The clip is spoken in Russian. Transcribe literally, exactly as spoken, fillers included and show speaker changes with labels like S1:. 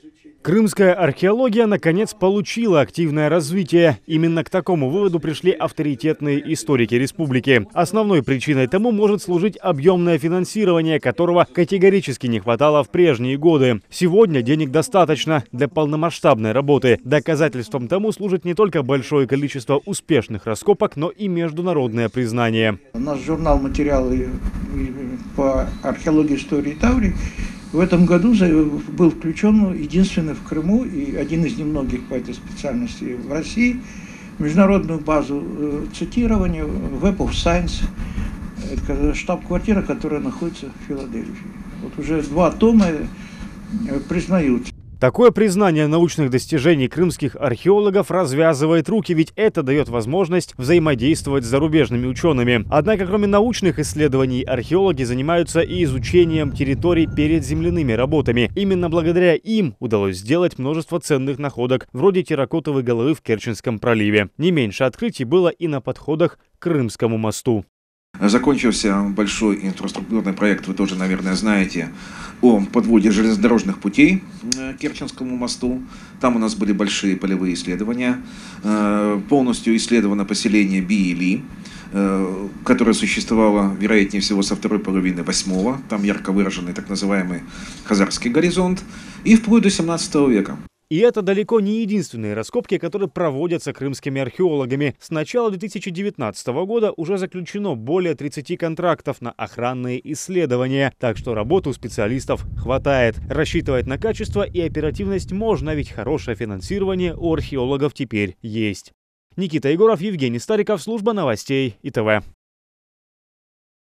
S1: Крымская археология, наконец, получила активное развитие. Именно к такому выводу пришли авторитетные историки республики. Основной причиной тому может служить объемное финансирование, которого категорически не хватало в прежние годы. Сегодня денег достаточно для полномасштабной работы. Доказательством тому служит не только большое количество успешных раскопок, но и международное признание.
S2: Наш журнал «Материалы по археологии, истории Таврии» в этом году был включен единственный в Крыму и один из немногих по этой специальности в России в международную базу цитирования Web of Science. Это штаб-квартира, которая находится в Филадельфии. Вот уже два тома признают.
S1: Такое признание научных достижений крымских археологов развязывает руки, ведь это дает возможность взаимодействовать с зарубежными учеными. Однако, кроме научных исследований, археологи занимаются и изучением территорий перед земляными работами. Именно благодаря им удалось сделать множество ценных находок, вроде терракотовой головы в Керченском проливе. Не меньше открытий было и на подходах к Крымскому мосту.
S3: Закончился большой инфраструктурный проект, вы тоже, наверное, знаете, о подводе железнодорожных путей к Керченскому мосту. Там у нас были большие полевые исследования. Полностью исследовано поселение Би-Или, которое существовало, вероятнее всего, со второй половины восьмого. Там ярко выраженный так называемый хазарский горизонт. И вплоть до семнадцатого века.
S1: И это далеко не единственные раскопки, которые проводятся крымскими археологами. С начала две тысячи девятнадцатого года уже заключено более тридцати контрактов на охранные исследования. Так что работы у специалистов хватает. Рассчитывать на качество и оперативность можно, ведь хорошее финансирование у археологов теперь есть. Никита Егоров, Евгений Стариков, служба новостей И Т В.